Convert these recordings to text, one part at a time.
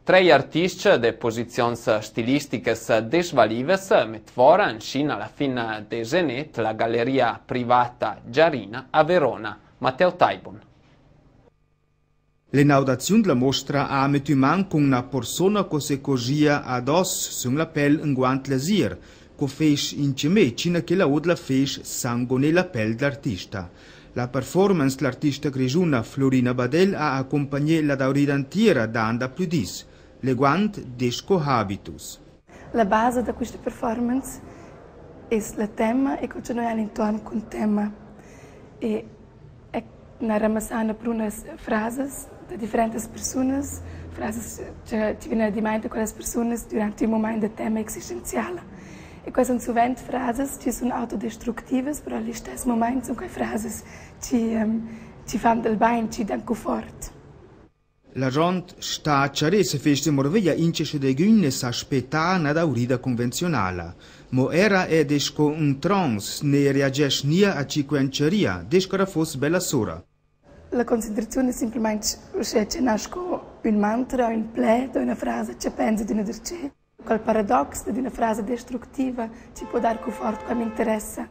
Tre artisti de posizioni stilistiche desvalive mettono in scena alla fine de Zenet la galleria privata Giarina a Verona. Matteo Taibon. L'inaudazione della mostra ha messo in mano con una persona che si cogia addosso sulla pelle in guanto lasir, che fece insieme cina che la odla fece sangue nella pelle dell'artista. La performance dell'artista grigiuna Florina Badel ha accompagnato la daurida intera da anda più dis, leguant desco habitus. La base di questa performance è il tema e continuiamo intorno con il tema. E na ramassana por unas frases de diferentes pessoas, frases que tiveram de mente com as pessoas durante o momento do tema existencial. E quais são somente frases que são autodestrutivas, mas ali stessi momento são frases que fanno del bem, que dão conforto. La gente sta a cercare se feste morveglia ince de gunne s'aspetta na daurida convenzionale. Mo era desco un trance ne reagisce nia a ciquenceria, desco era fosse bella sora. La concentrazione è semplicemente che nasce un mantra, un pledo, una frase che pensa di una dirce. Quel paradosso di una frase destruttiva ci può dare conforto che mi interessa.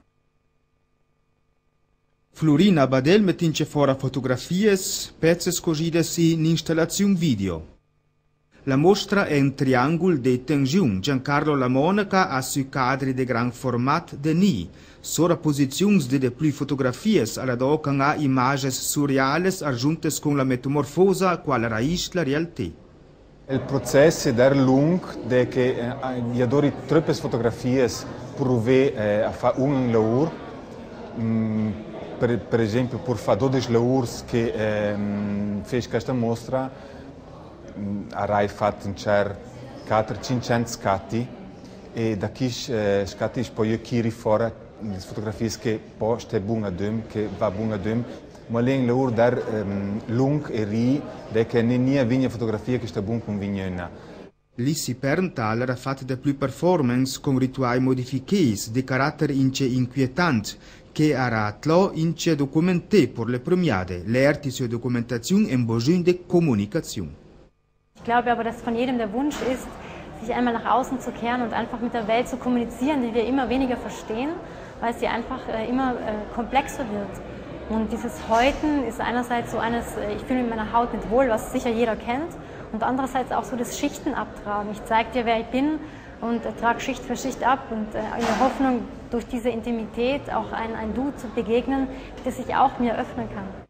Florina Badel metince fora fotografie, pezzi cosides in installazione video. La mostra è un triangolo di tensione. Giancarlo Lamonaca ha sui cadri di gran format de ni. Sora posizioni de più fotografie alla doca ha immagini surreali aggiunte con la metamorfosa quale raiz la realtà. Il processo è lungo, perché gli adori troppe fotografie per provare a fare un lavoro. Per esempio, per fare 12 lavori che fece questa mostra, avrei fatto un 400-500 scatti e da quei scatti poi io chiri fuori le fotografie che poi sta buona a dem, che va buona a dem, ma lì in lavoro dar lungo e ri, che non è una fotografia che sta buona con vignona. Lissi Pernthaler ha fatto da più performance con rituali modificati di carattere inquietante che ha ratlo ince documenté per le premiate, lehrt die Dokumentation im Besoin de Kommunikation. Ich glaube aber, dass von jedem der Wunsch ist, sich einmal nach außen zu kehren und einfach mit der Welt zu kommunizieren, die wir immer weniger verstehen, weil sie einfach immer komplexer wird. Und dieses Häuten ist einerseits so eines, ich fühle mich in meiner Haut nicht wohl, was sicher jeder kennt, und andererseits auch so das Schichten abtragen. Ich zeige dir, wer ich bin und trage Schicht für Schicht ab und in der Hoffnung, durch diese Intimität auch ein Du zu begegnen, das sich auch mir öffnen kann.